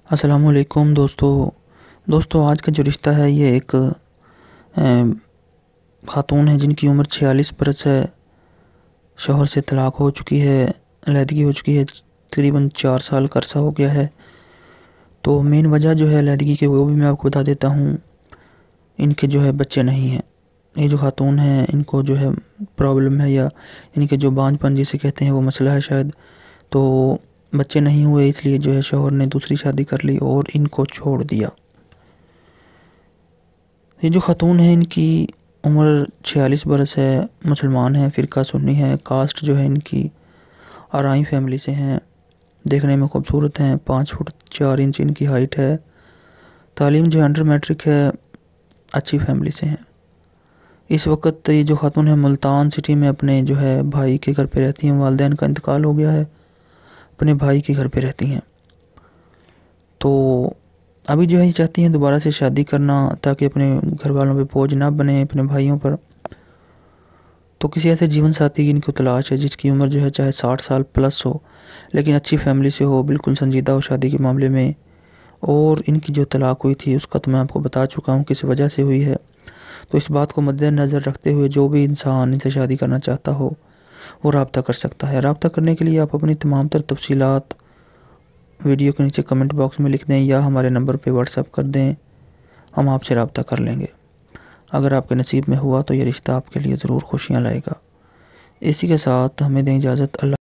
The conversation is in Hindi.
अस्सलामुअलैकुम दोस्तों आज का जो रिश्ता है ये एक ख़ातून है जिनकी उम्र 46 बरस है। शौहर से तलाक़ हो चुकी है, अलहदगी हो चुकी है, तकरीबन 4 साल का अरसा हो गया है। तो मेन वजह जो है अलहदगी की वो भी मैं आपको बता देता हूँ। इनके जो है बच्चे नहीं हैं। ये जो ख़ातून है इनको जो है प्रॉब्लम है या इनके जो बांझपन जिसे कहते हैं वो मसला है शायद। तो बच्चे नहीं हुए इसलिए जो है शौहर ने दूसरी शादी कर ली और इनको छोड़ दिया। ये जो ख़ातून है इनकी उम्र 46 बरस है, मुसलमान है, फ़िरका सुन्नी है, कास्ट जो है इनकी आरई फैमिली से हैं। देखने में खूबसूरत हैं, 5 फुट 4 इंच इनकी हाइट है। तालीम जो है अंडर मैट्रिक है, अच्छी फैमिली से हैं। इस वक्त ये जो ख़ातून है मुल्तान सिटी में अपने जो है भाई के घर पे रहती हैं। वालिदैन का इंतकाल हो गया है, अपने भाई के घर पे रहती हैं। तो अभी जो है ये चाहती हैं दोबारा से शादी करना ताकि अपने घर वालों पे बोझ ना बने, अपने भाइयों पर। तो किसी ऐसे जीवन साथी की इनको तलाश है जिसकी उम्र जो है चाहे 60 साल प्लस हो, लेकिन अच्छी फैमिली से हो, बिल्कुल संजीदा हो शादी के मामले में। और इनकी जो तलाक़ हुई थी उसका तो मैं आपको बता चुका हूँ किस वजह से हुई है। तो इस बात को मद्देनज़र रखते हुए जो भी इंसान इनसे शादी करना चाहता हो वो रब्ता कर सकता है। रब्ता करने के लिए आप अपनी तमाम तर तफ़सीलात वीडियो के नीचे कमेंट बॉक्स में लिख दें या हमारे नंबर पे व्हाट्सएप कर दें, हम आपसे रब्ता कर लेंगे। अगर आपके नसीब में हुआ तो ये रिश्ता आपके लिए ज़रूर खुशियाँ लाएगा। इसी के साथ हमें दें इजाज़त। अल्लाह।